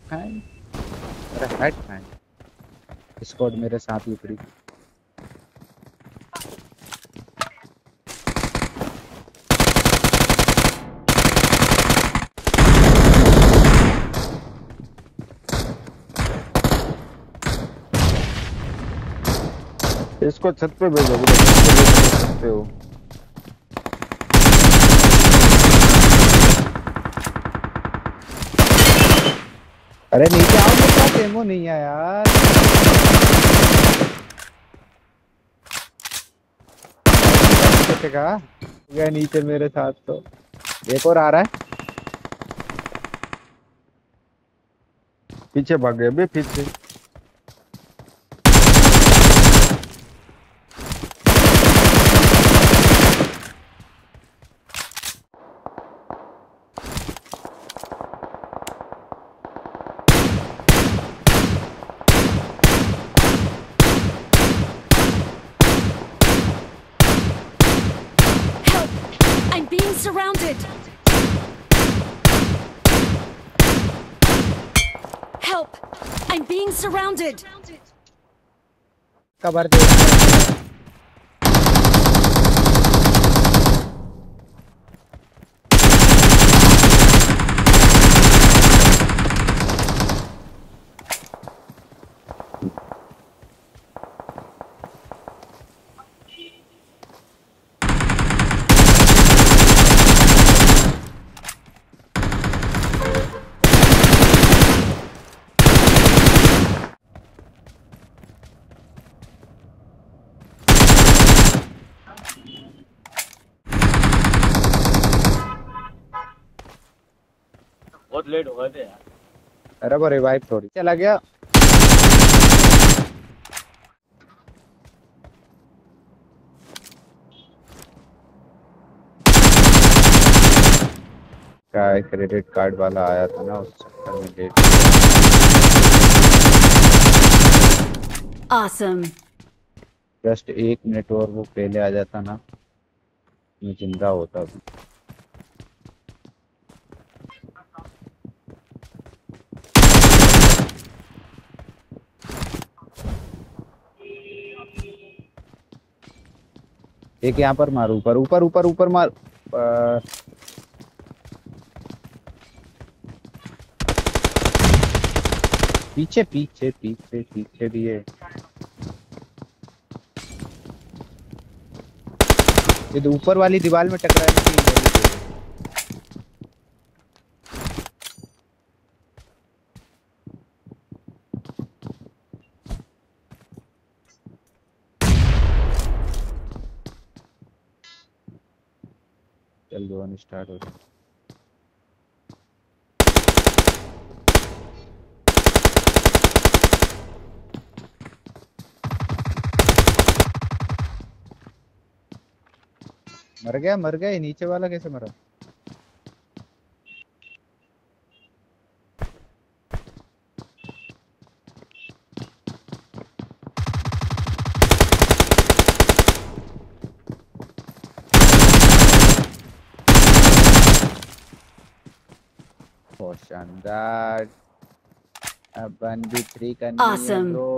Hand, अरे head hand. Squad मेरे साथ ही खड़ी। इसको छत पे भेजो, छत पे भेज सकते हो। अरे नीचे आओ, मेरे पास एमो नहीं है यार। कैसे कहा गया नीचे मेरे साथ तो। एक और आ रहा है, पीछे भाग गए बे पीछे। I'm being surrounded. Help! I'm being surrounded. कबर दे। बहुत लेट हो गए थे यार। अरे वो रिवाइव थोड़ी चला गया। क्या क्रेडिट कार्ड वाला आया था ना, उस चक्कर में लेट। Awesome. जस्ट 1 मिनट और वो पहले आ जाता ना, मैं जिंदा होता अभी। एक यहाँ पर मार, ऊपर ऊपर ऊपर ऊपर मार। पीछे पीछे पीछे पीछे भी है। ये तो ऊपर वाली दीवार में टकराने की वजह से। चल जोन स्टार्ट हो गया। मर गया मर गया, ये नीचे वाला कैसे मरा? बहुत शानदार। अब 1v3 करनी है Awesome. ब्रो।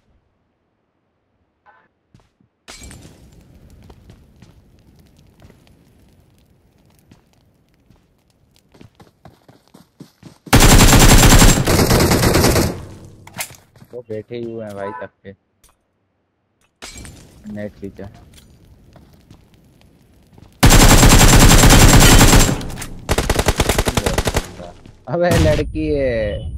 वो बैठे ही हुए हैं भाई तब के। नेट पीछे। अबे लड़की है।